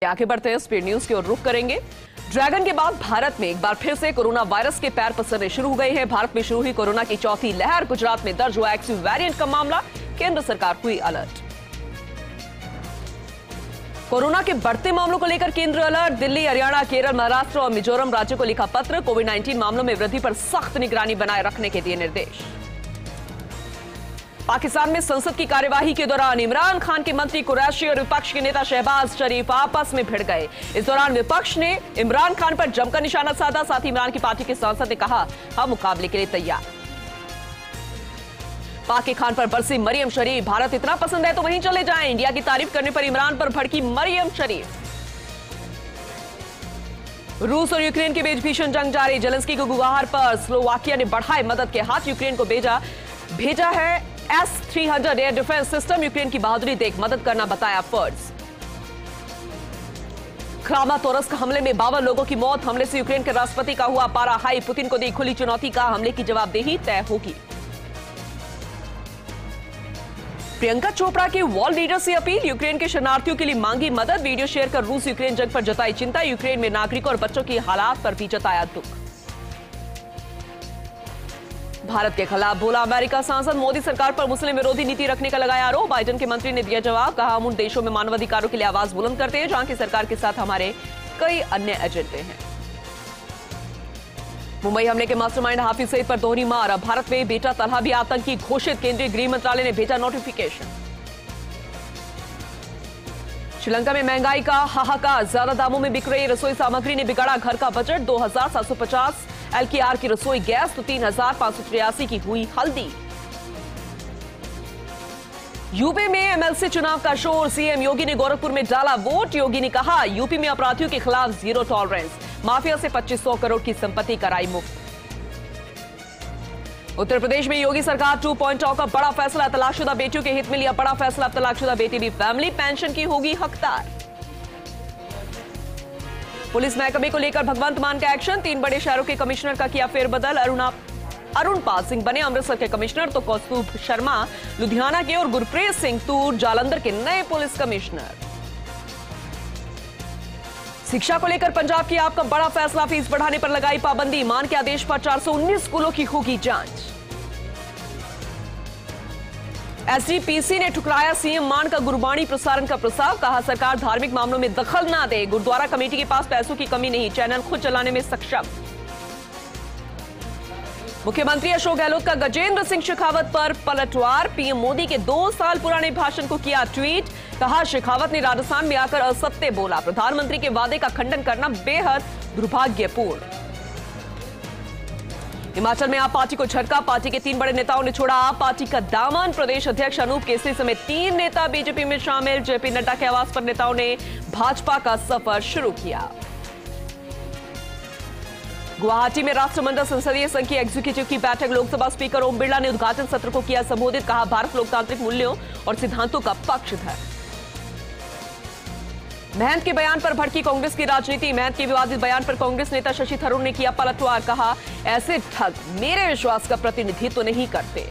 आगे बढ़ते हैं स्पीड न्यूज की ओर रुख करेंगे। ड्रैगन के बाद भारत में एक बार फिर से कोरोना वायरस के पैर पसरने शुरू हो गए हैं। भारत में शुरू हुई कोरोना की चौथी लहर। गुजरात में दर्ज हुआ एक्स वेरिएंट का मामला। केंद्र सरकार हुई अलर्ट। कोरोना के बढ़ते मामलों को लेकर केंद्र अलर्ट। दिल्ली, हरियाणा, केरल, महाराष्ट्र और मिजोरम राज्यों को लिखा पत्र। कोविड-19 मामलों में वृद्धि पर सख्त निगरानी बनाए रखने के दिए निर्देश। पाकिस्तान में संसद की कार्यवाही के दौरान इमरान खान के मंत्री कुरैशी और विपक्ष के नेता शहबाज शरीफ आपस में भिड़ गए। इस दौरान विपक्ष ने इमरान खान पर जमकर निशाना साधा। साथ ही इमरान की पार्टी के सांसद ने कहा, हम मुकाबले के लिए तैयार। पाक के खान पर बरसी मरियम शरीफ। भारत इतना पसंद है तो वहीं चले जाएं। इंडिया की तारीफ करने पर इमरान पर भड़की मरियम शरीफ। रूस और यूक्रेन के बीच भीषण जंग जारी। जेलेंस्की को गुवाहार पर स्लोवाकिया ने बढ़ाए मदद के हाथ। यूक्रेन को भेजा है S-300 air defence system. Ukraine की बहादुरी देख मदद करना बताया फर्ज। क्रामातोर्स्क हमले में 52 लोगों की मौत। हमले से यूक्रेन के राष्ट्रपति का हुआ पारा हाई। पुतिन को दी खुली चुनौती का हमले की जवाबदेही तय होगी। प्रियंका चोपड़ा की वर्ल्ड लीडर से अपील। यूक्रेन के शरणार्थियों के लिए मांगी मदद। वीडियो शेयर कर रूस यूक्रेन जंग पर जताई चिंता। यूक्रेन में नागरिकों और बच्चों की हालात पर भी जताया दुख। भारत के खिलाफ बोला अमेरिका सांसद। मोदी सरकार पर मुस्लिम विरोधी नीति रखने का लगाया आरोप। बाइडेन के मंत्री ने दिया जवाब। कहा, हम उन देशों में मानवाधिकारों के लिए आवाज बुलंद करते हैं जहां की सरकार के साथ हमारे कई अन्य एजेंडे हैं। मुंबई हमले के मास्टरमाइंड हाफिज सईद पर दोहरी मार। अब भारत में बेटा तलहा भी आतंकी घोषित। केंद्रीय गृह मंत्रालय ने भेजा नोटिफिकेशन। श्रीलंका में महंगाई का हाहाकार। ज्यादा दामों में बिक रही रसोई सामग्री ने बिगाड़ा घर का बजट। 2750 LKR की रसोई गैस तो 3583 की हुई हल्दी। यूपी में MLC चुनाव का शोर। सीएम योगी ने गोरखपुर में डाला वोट। योगी ने कहा, यूपी में अपराधियों के खिलाफ जीरो टॉलरेंस। माफिया से 2500 करोड़ की संपत्ति कराई मुक्त। उत्तर प्रदेश में योगी सरकार 2.0 का बड़ा फैसला। तलाकशुदा बेटियों के हित में लिया बड़ा फैसला। अब तलाकशुदा बेटी भी फैमिली पेंशन की होगी हकदार। पुलिस महकमे को लेकर भगवंत मान का एक्शन। 3 बड़े शहरों के कमिश्नर का किया फेरबदल। अरुण पाल सिंह बने अमृतसर के कमिश्नर तो कौस्तुभ शर्मा लुधियाना के और गुरप्रीत सिंह तूर जालंधर के नए पुलिस कमिश्नर। शिक्षा को लेकर पंजाब की आपका बड़ा फैसला। फीस बढ़ाने पर लगाई पाबंदी। मान के आदेश पर 419 स्कूलों की होगी जांच। SGPC ने ठुकराया सीएम मान का गुरबाणी प्रसारण का प्रस्ताव। कहा, सरकार धार्मिक मामलों में दखल ना दे। गुरुद्वारा कमेटी के पास पैसों की कमी नहीं। चैनल खुद चलाने में सक्षम। मुख्यमंत्री अशोक गहलोत का गजेंद्र सिंह शेखावत पर पलटवार। पीएम मोदी के 2 साल पुराने भाषण को किया ट्वीट। कहा, शेखावत ने राजस्थान में आकर असत्य बोला। प्रधानमंत्री के वादे का खंडन करना बेहद दुर्भाग्यपूर्ण। हिमाचल में आप पार्टी को झटका। पार्टी के 3 बड़े नेताओं ने छोड़ा आप पार्टी का दामन। प्रदेश अध्यक्ष अनूप केसरी समेत 3 नेता बीजेपी में शामिल। जेपी नड्डा के आवास पर नेताओं ने भाजपा का सफर शुरू किया। गुवाहाटी में राष्ट्रमंडल संसदीय संघ की एग्जीक्यूटिव की बैठक। लोकसभा स्पीकर ओम बिरला ने उद्घाटन सत्र को किया संबोधित। कहा, भारत लोकतांत्रिक मूल्यों और सिद्धांतों का पक्षधर। महंत के बयान पर भड़की कांग्रेस की राजनीति। महंत के विवादित बयान पर कांग्रेस नेता शशि थरूर ने किया पलटवार। कहा, ऐसे ठग मेरे विश्वास का प्रतिनिधित्व नहीं करते।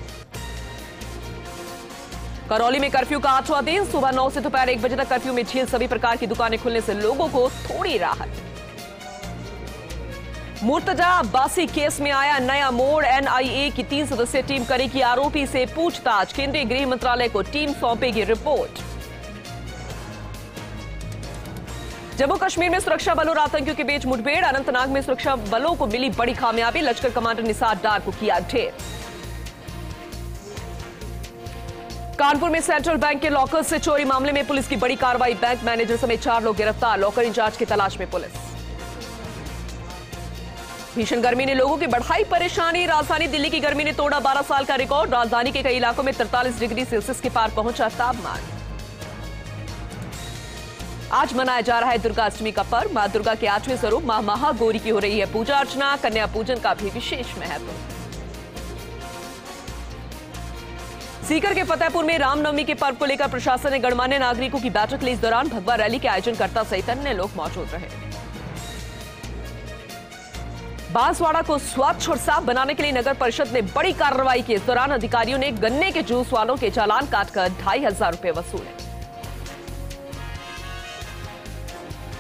करौली में कर्फ्यू का 8वां दिन। सुबह 9 से दोपहर 1 बजे तक कर्फ्यू में ढील। सभी प्रकार की दुकानें खुलने से लोगों को थोड़ी राहत। मुर्तजा अब्बासी केस में आया नया मोड़। NIA की 3 सदस्यीय टीम करेगी आरोपी से पूछताछ। केंद्रीय गृह मंत्रालय को टीम सौंपेगी रिपोर्ट। जम्मू कश्मीर में सुरक्षा बलों और आतंकियों के बीच मुठभेड़। अनंतनाग में सुरक्षा बलों को मिली बड़ी कामयाबी। लश्कर कमांडर निसार डार को किया ढेर। कानपुर में सेंट्रल बैंक के लॉकर से चोरी मामले में पुलिस की बड़ी कार्रवाई। बैंक मैनेजर समेत 4 लोग गिरफ्तार। लॉकर इंचार्ज की तलाश में पुलिस। भीषण गर्मी ने लोगों की बढ़ाई परेशानी। राजधानी दिल्ली की गर्मी ने तोड़ा 12 साल का रिकॉर्ड। राजधानी के कई इलाकों में 43 डिग्री सेल्सियस के पार पहुंचा तापमान। आज मनाया जा रहा है दुर्गा अष्टमी का पर्व। मां दुर्गा के 8वें स्वरूप मां महागौरी की हो रही है पूजा अर्चना। कन्या पूजन का भी विशेष महत्व। सीकर के फतेहपुर में रामनवमी के पर्व को लेकर प्रशासन ने गणमान्य नागरिकों की बैठक ली। इस दौरान भगवा रैली के आयोजनकर्ता सहित अन्य लोग मौजूद रहे। बांसवाड़ा को स्वच्छ और साफ बनाने के लिए नगर परिषद ने बड़ी कार्रवाई की। इस दौरान अधिकारियों ने गन्ने के जूस वालों के चालान काटकर 2500 रुपए वसूले।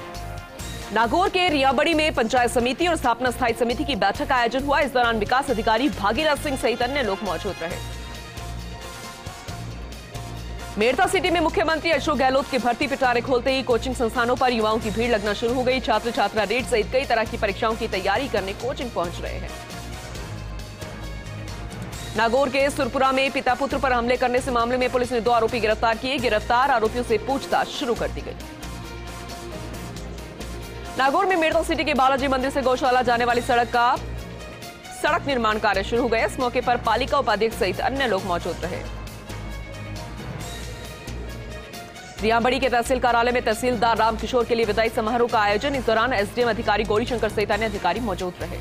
नागौर के रियाबड़ी में पंचायत समिति और स्थापना स्थायी समिति की बैठक का आयोजन हुआ। इस दौरान विकास अधिकारी भागीरथ सिंह सहित अन्य लोग मौजूद रहे। मेड़ता सिटी में मुख्यमंत्री अशोक गहलोत के भर्ती पिटारे खोलते ही कोचिंग संस्थानों पर युवाओं की भीड़ लगना शुरू हो गई। छात्र छात्रा रेट सहित कई तरह की परीक्षाओं की तैयारी करने कोचिंग पहुंच रहे हैं। नागौर के सुरपुरा में पिता पुत्र पर हमले करने से मामले में पुलिस ने 2 आरोपी गिरफ्तार किए। गिरफ्तार आरोपियों से पूछताछ शुरू कर दी गई। नागौर में मेड़ता सिटी के बालाजी मंदिर से गौशाला जाने वाली सड़क निर्माण कार्य शुरू हो गया। इस मौके पर पालिका उपाध्यक्ष सहित अन्य लोग मौजूद रहे। रियाबड़ी के तहसील कार्यालय में तहसीलदार रामकिशोर के लिए विदाई समारोह का आयोजन। इस दौरान एसडीएम अधिकारी गौरीशंकर सहित अन्य अधिकारी मौजूद रहे।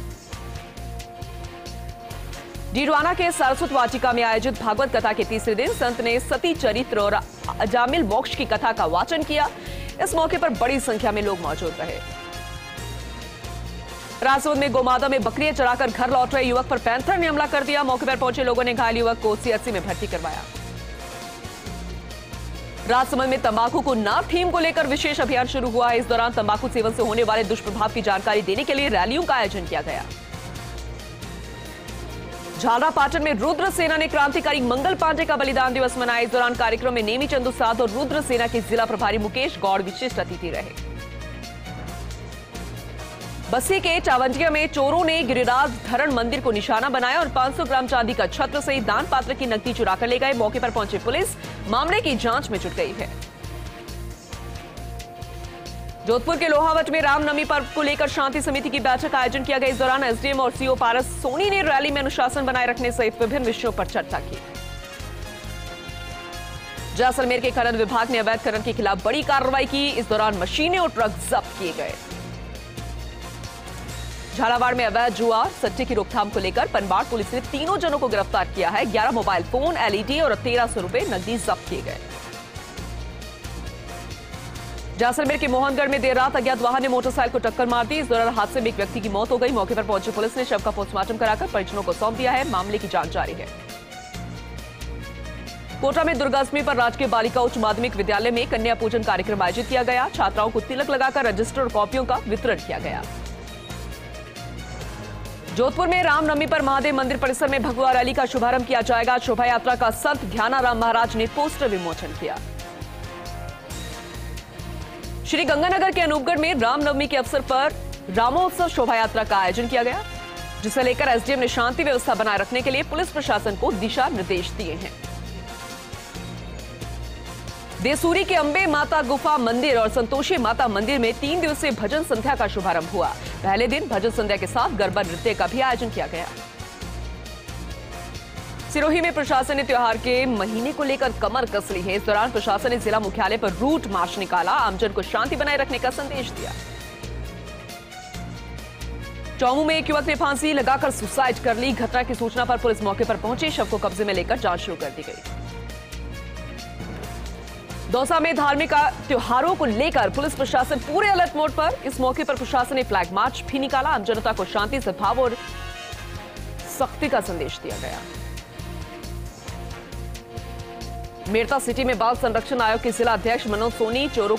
डीडवाना के सारस्वत वाटिका में आयोजित भागवत कथा के तीसरे दिन संत ने सती चरित्र और अजामिल मोक्ष की कथा का वाचन किया। इस मौके पर बड़ी संख्या में लोग मौजूद रहे। राजसमंद में गोमादा में बकरियां चराकर घर लौट रहे युवक पर पैंथर ने हमला कर दिया। मौके पर पहुंचे लोगों ने घायल युवक को सीएचसी में भर्ती करवाया। राजसमंद में तंबाकू को ना थीम को लेकर विशेष अभियान शुरू हुआ है। इस दौरान तंबाकू सेवन से होने वाले दुष्प्रभाव की जानकारी देने के लिए रैलियों का आयोजन किया गया। झालरापाटन में रुद्र सेना ने क्रांतिकारी मंगल पांडे का बलिदान दिवस मनाया। इस दौरान कार्यक्रम में नेमी चंदू साध और रुद्र सेना के जिला प्रभारी मुकेश गौड़ विशिष्ट अतिथि रहे। बस्सी के चावंजिया में चोरों ने गिरिराज धरण मंदिर को निशाना बनाया और 500 ग्राम चांदी का छत्र सहित दान पात्र की नकदी चुराकर ले गए। मौके पर पहुंची पुलिस मामले की जांच में जुट गई है। जोधपुर के लोहावट में रामनवमी पर्व को लेकर शांति समिति की बैठक का आयोजन किया गया। इस दौरान एसडीएम और सीओ पारस सोनी ने रैली में अनुशासन बनाए रखने सहित विभिन्न विषयों पर चर्चा की। जैसलमेर के खनन विभाग ने अवैध खनन के खिलाफ बड़ी कार्रवाई की। इस दौरान मशीनें और ट्रक जब्त किए गए। झालावाड़ में अवैध जुआ सट्टे की रोकथाम को लेकर पनबाड़ पुलिस ने 3 जनों को गिरफ्तार किया है। 11 मोबाइल फोन, एलईडी और 1300 रुपए नकदी जब्त किए गए। जैसलमेर के मोहनगढ़ में देर रात अज्ञात वाहन ने मोटरसाइकिल को टक्कर मार दी। इस दौरान हादसे में एक व्यक्ति की मौत हो गई। मौके पर पहुंची पुलिस ने शव का पोस्टमार्टम कराकर परिजनों को सौंप दिया है। मामले की जांच जारी है। कोटा में दुर्गाष्टमी पर राजकीय बालिका उच्च माध्यमिक विद्यालय में कन्या पूजन कार्यक्रम आयोजित किया गया। छात्राओं को तिलक लगाकर रजिस्टर और कॉपियों का वितरण किया गया। जोधपुर में रामनवमी पर महादेव मंदिर परिसर में भगवा रैली का शुभारंभ किया जाएगा। शोभा यात्रा का संत ध्यानाराम महाराज ने पोस्टर विमोचन किया। श्री गंगानगर के अनूपगढ़ में रामनवमी के अवसर पर रामोत्सव शोभा यात्रा का आयोजन किया गया, जिसे लेकर एसडीएम ने शांति व्यवस्था बनाए रखने के लिए पुलिस प्रशासन को दिशा निर्देश दिए हैं। देसूरी के अंबे माता गुफा मंदिर और संतोषी माता मंदिर में 3 दिवसीय भजन संध्या का शुभारंभ हुआ। पहले दिन भजन संध्या के साथ गरबा नृत्य का भी आयोजन किया गया। सिरोही में प्रशासन ने त्योहार के महीने को लेकर कमर कस ली है। इस दौरान प्रशासन ने जिला मुख्यालय पर रूट मार्च निकाला, आमजन को शांति बनाए रखने का संदेश दिया। चौमू में एक युवक ने फांसी लगाकर सुसाइड कर ली। घटना की सूचना पर पुलिस मौके पर पहुंची, शव को कब्जे में लेकर जांच शुरू कर दी गई। दौसा में धार्मिक त्योहारों को लेकर पुलिस प्रशासन पूरे अलर्ट मोड पर। इस मौके पर प्रशासन ने फ्लैग मार्च भी निकाला। आम जनता को शांति, सद्भाव और सख्ती का संदेश दिया गया। मेड़ता सिटी में बाल संरक्षण आयोग के जिला अध्यक्ष मनोज सोनी चोरों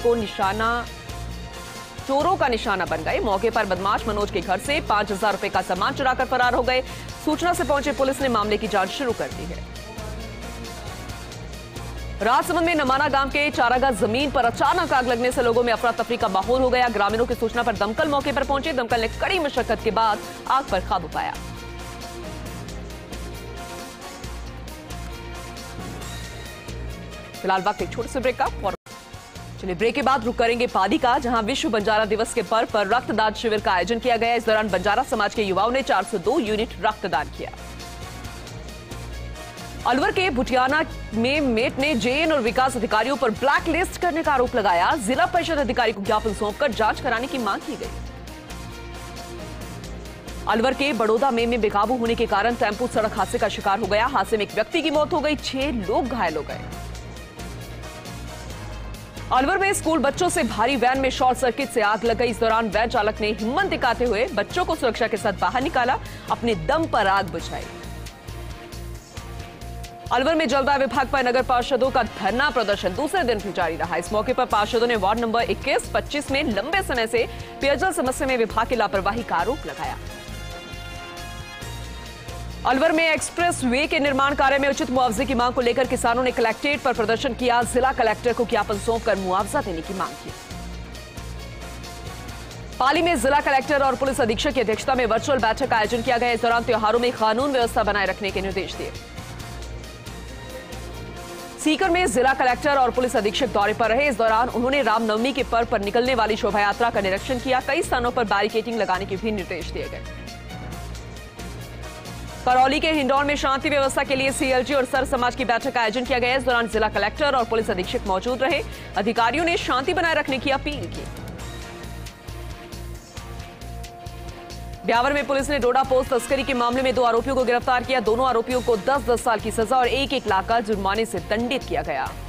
का निशाना बन गए। मौके पर बदमाश मनोज के घर से 5000 रुपए का सामान चुराकर फरार हो गए। सूचना से पहुंचे पुलिस ने मामले की जांच शुरू कर दी है। राजसमंद में नमाना गांव के चारागाह जमीन पर अचानक आग लगने से लोगों में अफरा तफरी का माहौल हो गया। ग्रामीणों की सूचना पर दमकल मौके पर पहुंचे। दमकल ने कड़ी मशक्कत के बाद आग पर काबू पाया। फिलहाल वक्त एक छोटे से ब्रेक का। चलिए ब्रेक के बाद रुक करेंगे पादी का, जहां विश्व बंजारा दिवस के पर्व पर रक्तदान शिविर का आयोजन किया गया। इस दौरान बंजारा समाज के युवाओं ने 402 यूनिट रक्तदान किया। अलवर के भुटियाना में मेट ने जेएन और विकास अधिकारियों पर ब्लैक लिस्ट करने का आरोप लगाया। जिला परिषद अधिकारी को ज्ञापन सौंपकर जांच कराने की मांग की गई। अलवर के बड़ौदा में बेकाबू होने के कारण टेम्पो सड़क हादसे का शिकार हो गया। हादसे में एक व्यक्ति की मौत हो गई, 6 लोग घायल हो गए। अलवर में स्कूल बच्चों से भारी वैन में शॉर्ट सर्किट से आग लग गई। इस दौरान वैन चालक ने हिम्मत दिखाते हुए बच्चों को सुरक्षा के साथ बाहर निकाला, अपने दम पर आग बुझाई। अलवर में जलदाय विभाग पर नगर पार्षदों का धरना प्रदर्शन दूसरे दिन भी जारी रहा। इस मौके पर पार्षदों ने वार्ड नंबर 21-25 में लंबे समय से पेयजल समस्या में विभाग की लापरवाही का आरोप लगाया। अलवर में एक्सप्रेस वे के निर्माण कार्य में उचित मुआवजे की मांग को लेकर किसानों ने कलेक्ट्रेट पर प्रदर्शन किया। जिला कलेक्टर को ज्ञापन सौंपकर मुआवजा देने की मांग की। पाली में जिला कलेक्टर और पुलिस अधीक्षक की अध्यक्षता में वर्चुअल बैठक का आयोजन किया गया। इस दौरान त्योहारों में कानून व्यवस्था बनाए रखने के निर्देश दिए। सीकर में जिला कलेक्टर और पुलिस अधीक्षक दौरे पर रहे। इस दौरान उन्होंने रामनवमी के पर्व पर निकलने वाली शोभा यात्रा का निरीक्षण किया। कई स्थानों पर बैरिकेडिंग लगाने के भी निर्देश दिए गए। करौली के हिंडौन में शांति व्यवस्था के लिए सीएलजी और सर समाज की बैठक का आयोजन किया गया। इस दौरान जिला कलेक्टर और पुलिस अधीक्षक मौजूद रहे। अधिकारियों ने शांति बनाए रखने की अपील की। ब्यावर में पुलिस ने डोडा पोस्ट तस्करी के मामले में 2 आरोपियों को गिरफ्तार किया। दोनों आरोपियों को 10-10 साल की सजा और 1-1 लाख का जुर्माने से दंडित किया गया।